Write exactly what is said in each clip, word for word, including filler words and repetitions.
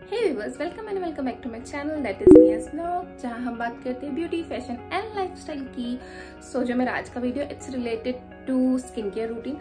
Hey viewers, welcome and welcome back to my channel that is Niyaz vlog, जहां हम बात करते हैं ब्यूटी, फैशन एंड लाइफस्टाइल की। सो so, जो मेरा आज का video it's related to skin care routine.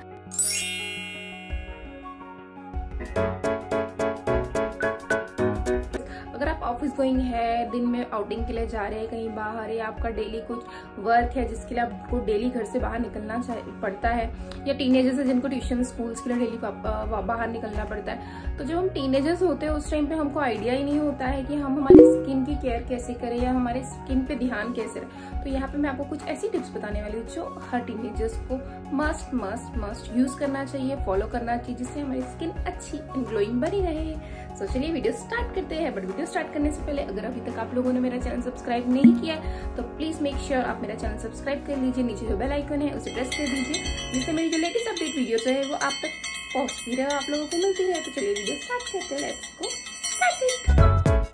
अगर आप ऑफिस गोइंग है, दिन में आउटिंग के लिए जा रहे हैं कहीं बाहर, या आपका डेली कुछ वर्क है जिसके लिए आपको डेली घर से बाहर निकलना पड़ता है, या टीनेजर्स है जिनको ट्यूशन स्कूल्स के लिए डेली बाहर निकलना पड़ता है, तो जब हम टीनेजर्स होते हैं उस टाइम पे हमको आइडिया ही नहीं होता है कि हम हमारे स्किन की केयर कैसे करें या हमारे स्किन पे ध्यान कैसे रखें। तो यहाँ पे मैं आपको कुछ ऐसी टिप्स बताने वाली हूँ जो हर टीनेजर्स को मस्ट मस्ट मस्ट यूज करना चाहिए, फॉलो करना चाहिए, जिससे हमारी स्किन अच्छी एंड ग्लोइंग बनी रहे। तो चलिए वीडियो स्टार्ट करते हैं। बट वीडियो स्टार्ट करने से पहले अगर अभी तक आप लोगों ने मेरा चैनल सब्सक्राइब नहीं किया तो प्लीज मेक श्योर आप मेरा चैनल सब्सक्राइब कर लीजिए। नीचे जो बेल आइकन है उसे प्रेस कर दीजिए, जिससे मेरी जो लेटेस्ट अपडेट वीडियोस है वो आप तक पहुंचती रहे, आप लोगों को मिलती रहे। तो चलिए वीडियो स्टार्ट करते हैं। Let's go start.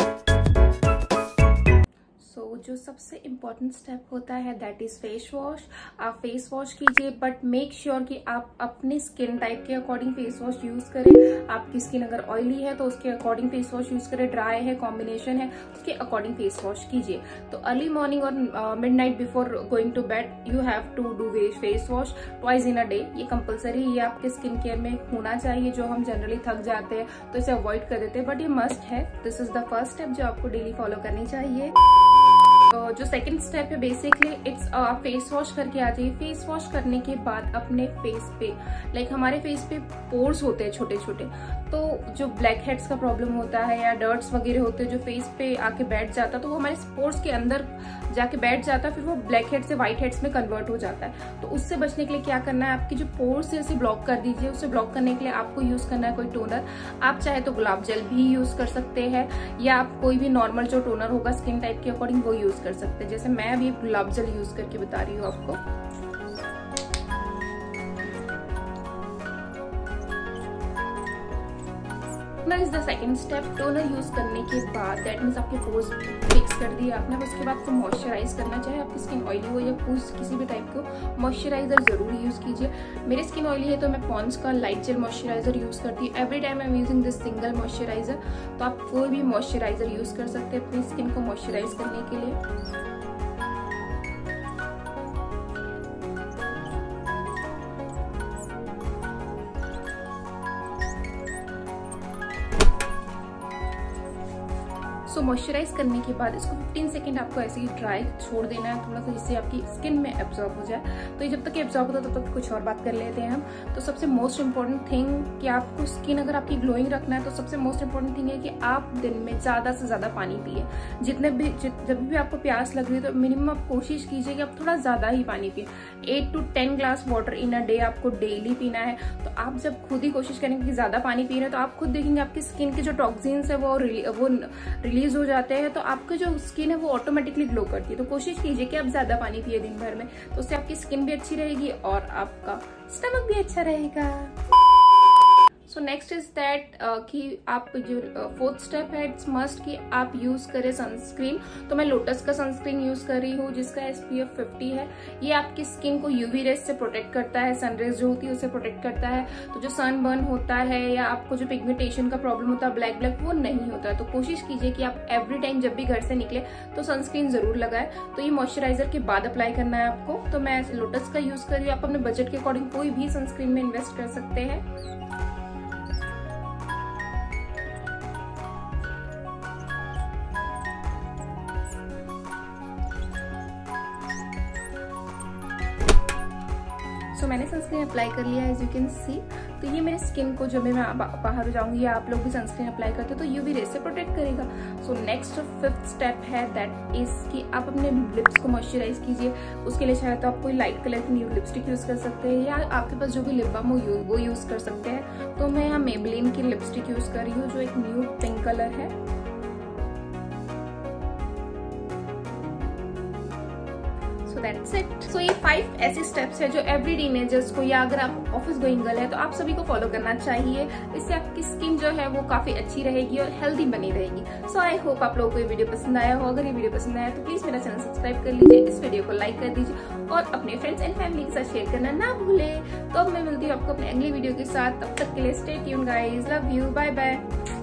सो जो सबसे इम्पोर्टेंट स्टेप होता है दैट इज फेस वॉश। आप फेस वॉश कीजिए, बट मेक श्योर कि आप अपने स्किन टाइप के अकॉर्डिंग फेस वॉश यूज करें। आपकी स्किन अगर ऑयली है तो उसके अकॉर्डिंग फेस वॉश यूज करें, ड्राई है, कॉम्बिनेशन है, उसके अकॉर्डिंग फेस वॉश कीजिए। तो अर्ली मॉर्निंग और mid night before going to bed you have to do face wash twice in a day. ये कंपलसरी, ये आपके स्किन केयर में होना चाहिए। जो हम जनरली थक जाते हैं तो इसे अवॉइड कर देते हैं, बट ये मस्ट है। This is the first step जो आपको डेली फॉलो करनी चाहिए। तो जो सेकंड स्टेप है बेसिकली इट्स फेस वॉश करके आ जाइए। फेस वॉश करने के बाद अपने फेस पे लाइक like, हमारे फेस पे पोर्स होते हैं छोटे छोटे, तो जो ब्लैक हेड्स का प्रॉब्लम होता है या डर्ट्स वगैरह होते हैं जो फेस पे आके बैठ जाता है, तो वो हमारे पोर्स के अंदर जाके बैठ जाता है, फिर वो ब्लैक हेड से व्हाइट हेड्स में कन्वर्ट हो जाता है। तो उससे बचने के लिए क्या करना है, आपकी जो पोर्स है उसे ब्लॉक कर दीजिए। उसे ब्लॉक करने के लिए आपको यूज करना है कोई टोनर। आप चाहे तो गुलाब जल भी यूज कर सकते हैं, या आप कोई भी नॉर्मल जो टोनर होगा स्किन टाइप के अकॉर्डिंग वो यूज कर सकते हैं। जैसे मैं अभी गुलाब जल यूज करके बता रही हूँ आपको। Is the second step. Toner use करने के बाद दैट मीन्स आपके पोर्स फिक्स कर दिए आपने, उसके बाद आपको मॉइस्चराइज करना, चाहे आपकी स्किन ऑयली हो या पूछ किसी भी टाइप को, मॉइस्चराइजर जरूर यूज कीजिए। मेरी स्किन ऑयली है तो मैं पॉन्ड्स का लाइट जेल मॉइस्चराइजर यूज करती हूँ। Every time I am using this single moisturiser. तो आप कोई भी मॉइस्चराइजर यूज कर सकते हैं अपनी स्किन को मॉइस्चराइज करने के लिए। सो so, मॉइस्चराइज करने के बाद इसको फिफ्टीन सेकंड आपको ऐसे ही ड्राई छोड़ देना है थोड़ा सा, जिससे आपकी स्किन में एब्जॉर्ब हो जाए। तो ये जब तक एब्जॉर्ब होता है तब तक कुछ और बात कर लेते हैं हम। तो सबसे मोस्ट इम्पोर्टेंट थिंग कि आपको स्किन अगर आपकी ग्लोइंग रखना है तो सबसे मोस्ट इम्पोर्टेंट थिंग है कि आप दिन में ज्यादा से ज्यादा पानी पिए। जितने भी जित, जब भी आपको प्यास लग रही है तो मिनिमम आप कोशिश कीजिए कि आप थोड़ा ज्यादा ही पानी पिए। Eight to ten glass water in a day आपको डेली पीना है। तो आप जब खुद ही कोशिश करेंगे कि ज्यादा पानी पी रहे हैं तो आप खुद देखेंगे आपकी स्किन के जो टॉक्सिन्स है वो वो रिलीज हो जाते हैं, तो आपका जो स्किन है वो ऑटोमेटिकली ग्लो करती है। तो कोशिश कीजिए कि आप ज्यादा पानी पिए दिन भर में, तो उससे आपकी स्किन भी अच्छी रहेगी और आपका स्टमक भी अच्छा रहेगा। सो नेक्स्ट इज दैट कि आप जो फोर्थ uh, स्टेप है इट्स मस्ट कि आप यूज करें सनस्क्रीन। तो मैं लोटस का सनस्क्रीन यूज कर रही हूँ जिसका एस पी एफ फिफ्टी है। ये आपकी स्किन को यूवी रेज से प्रोटेक्ट करता है, सनरेज जो होती है उसे प्रोटेक्ट करता है। तो जो सन बर्न होता है या आपको जो पिगमेंटेशन का प्रॉब्लम होता है ब्लैक ब्लैक वो नहीं होता है। तो कोशिश कीजिए कि आप एवरी टाइम जब भी घर से निकले तो सनस्क्रीन जरूर लगाए। तो ये मॉइस्चराइजर के बाद अप्लाई करना है आपको। तो मैं लोटस का यूज कर रही हूँ। आप अपने बजट के अकॉर्डिंग कोई भी सनस्क्रीन में इन्वेस्ट कर सकते हैं। तो मैंने सनस्क्रीन अप्लाई कर लिया एज यू कैन सी। तो ये मेरे स्किन को जब भी मैं बाहर जाऊंगी या आप लोग भी सनस्क्रीन अप्लाई करते हो तो यूवी रेज से प्रोटेक्ट करेगा। सो नेक्स्ट फिफ्थ स्टेप है दैट इज कि आप अपने लिप्स को मॉइस्चराइज कीजिए। उसके लिए चाहे तो आप कोई लाइट कलर की न्यू लिपस्टिक यूज कर सकते हैं, या आपके पास जो भी लिप बाम हो वो यूज कर सकते हैं। तो मैं यहाँ मेबेलिन की लिपस्टिक यूज कर रही हूँ जो एक न्यू पिंक कलर है। That's it. So ये फाइव ऐसे स्टेप्स है जो एवरी टीनेजर्स को, या अगर आप ऑफिस गोइंग गर्ल है तो आप सभी को फॉलो करना चाहिए। इससे आपकी स्किन जो है वो काफी अच्छी रहेगी और हेल्दी बनी रहेगी। सो आई होप आप लोगों को ये वीडियो पसंद आया हो। अगर ये वीडियो पसंद आया तो प्लीज मेरा चैनल सब्सक्राइब कर लीजिए, इस वीडियो को लाइक कर दीजिए और अपने फ्रेंड्स एंड फैमिली के साथ शेयर करना ना भूले। तो अब मैं मिलती हूँ आपको अपने अगली वीडियो के साथ। तब तक के लिए stay tuned guys, love you, bye bye.